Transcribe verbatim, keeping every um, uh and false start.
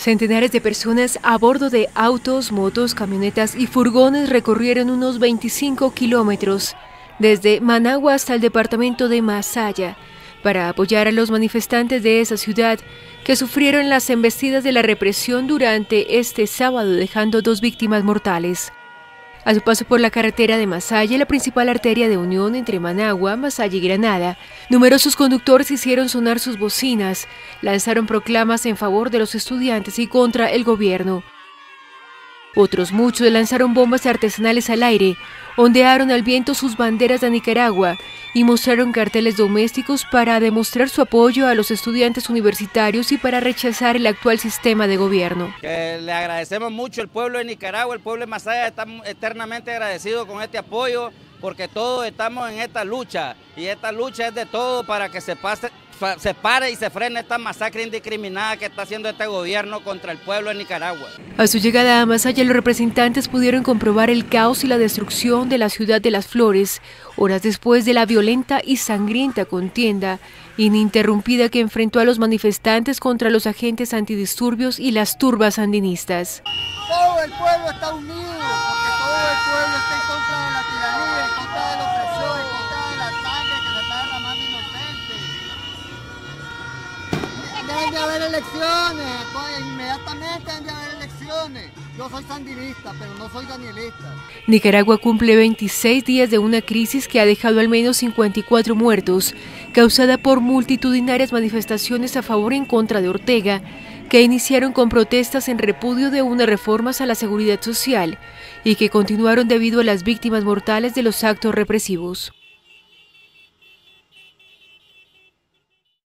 Centenares de personas a bordo de autos, motos, camionetas y furgones recorrieron unos veinticinco kilómetros desde Managua hasta el departamento de Masaya para apoyar a los manifestantes de esa ciudad que sufrieron las embestidas de la represión durante este sábado, dejando dos víctimas mortales. A su paso por la carretera de Masaya, la principal arteria de unión entre Managua, Masaya y Granada, numerosos conductores hicieron sonar sus bocinas, lanzaron proclamas en favor de los estudiantes y contra el gobierno. Otros muchos lanzaron bombas artesanales al aire, ondearon al viento sus banderas de Nicaragua y mostraron carteles domésticos para demostrar su apoyo a los estudiantes universitarios y para rechazar el actual sistema de gobierno. Que le agradecemos mucho al pueblo de Nicaragua, el pueblo de Masaya está eternamente agradecido con este apoyo, porque todos estamos en esta lucha y esta lucha es de todo para que se pase, se pare y se frene esta masacre indiscriminada que está haciendo este gobierno contra el pueblo de Nicaragua. A su llegada a Masaya, los representantes pudieron comprobar el caos y la destrucción de la ciudad de Las Flores, horas después de la violenta y sangrienta contienda ininterrumpida que enfrentó a los manifestantes contra los agentes antidisturbios y las turbas sandinistas. Todo el pueblo está unido, porque todo el pueblo está en contra de la tiranía, en contra de la opresión, en contra de la sangre que se está derramando inocente. Deben de haber elecciones, pues, inmediatamente deben de haber elecciones. Yo soy sandinista, pero no soy danielista. Nicaragua cumple veintiséis días de una crisis que ha dejado al menos cincuenta y cuatro muertos, causada por multitudinarias manifestaciones a favor y en contra de Ortega, que iniciaron con protestas en repudio de unas reformas a la seguridad social y que continuaron debido a las víctimas mortales de los actos represivos.